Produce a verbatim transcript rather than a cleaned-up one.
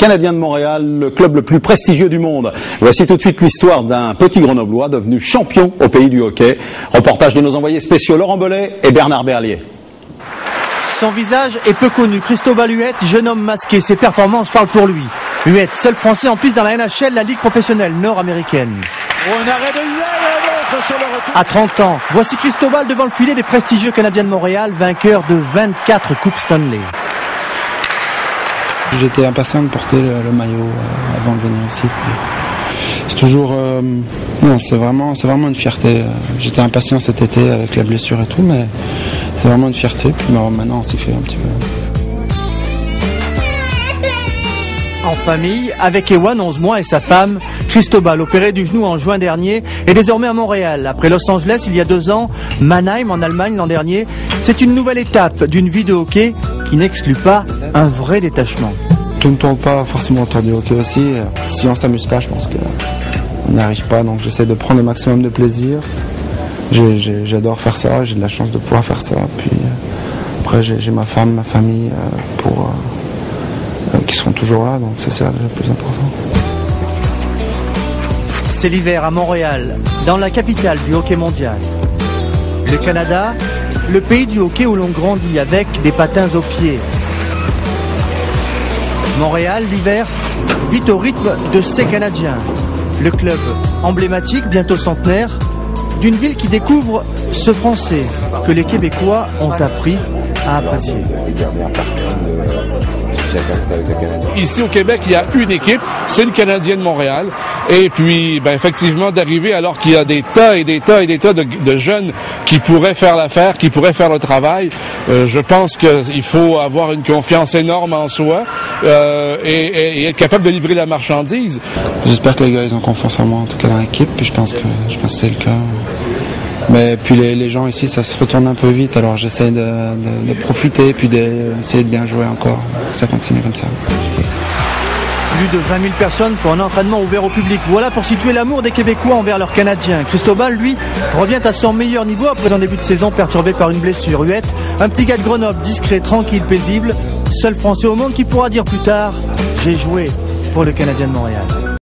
Canadiens de Montréal, le club le plus prestigieux du monde. Voici tout de suite l'histoire d'un petit Grenoblois devenu champion au pays du hockey. Reportage de nos envoyés spéciaux Laurent Bellet et Bernard Berlier. Son visage est peu connu. Cristobal Huet, jeune homme masqué, ses performances parlent pour lui. Huet, seul Français en piste dans la N H L, la ligue professionnelle nord-américaine. Un arrêt de Huet, sur le retour. À trente ans, voici Cristobal devant le filet des prestigieux Canadiens de Montréal, vainqueur de vingt-quatre Coupes Stanley. J'étais impatient de porter le, le maillot euh, avant de venir ici. C'est toujours, euh, non, c'est vraiment, c'est vraiment une fierté. J'étais impatient cet été avec la blessure et tout, mais c'est vraiment une fierté. Puis bon, maintenant, on s'y fait un petit peu. En famille, avec Ewan, onze mois, et sa femme, Cristobal, opéré du genou en juin dernier, est désormais à Montréal. Après Los Angeles, il y a deux ans, Mannheim en Allemagne l'an dernier, c'est une nouvelle étape d'une vie de hockey qui n'exclut pas un vrai détachement. Tout ne tourne pas forcément autour du hockey aussi. Si on s'amuse pas, je pense qu'on n'y arrive pas. Donc j'essaie de prendre le maximum de plaisir. J'ai, j'ai, j'adore faire ça, j'ai de la chance de pouvoir faire ça. Puis après, j'ai, j'ai ma femme, ma famille euh, pour... Euh, qui seront toujours là, donc ça c'est le plus important. C'est l'hiver à Montréal, dans la capitale du hockey mondial. Le Canada, le pays du hockey où l'on grandit avec des patins aux pieds. Montréal, l'hiver, vit au rythme de ces Canadiens. Le club emblématique, bientôt centenaire, d'une ville qui découvre ce Français que les Québécois ont appris à apprécier. Ici au Québec, il y a une équipe, c'est le Canadien de Montréal. Et puis, ben, effectivement, d'arriver alors qu'il y a des tas et des tas et des tas de, de jeunes qui pourraient faire l'affaire, qui pourraient faire le travail, euh, je pense qu'il faut avoir une confiance énorme en soi euh, et, et, et être capable de livrer la marchandise. J'espère que les gars ils ont confiance en moi, en tout cas dans l'équipe, puis je pense que, je pense que c'est le cas. Mais puis les, les gens ici, ça se retourne un peu vite, alors j'essaie de, de, de profiter, puis d'essayer de bien jouer encore. Ça continue comme ça. Plus de vingt mille personnes pour un entraînement ouvert au public. Voilà pour situer l'amour des Québécois envers leurs Canadiens. Cristobal, lui, revient à son meilleur niveau après un début de saison perturbé par une blessure. Huet, un petit gars de Grenoble, discret, tranquille, paisible. Seul Français au monde qui pourra dire plus tard « J'ai joué pour le Canadien de Montréal ».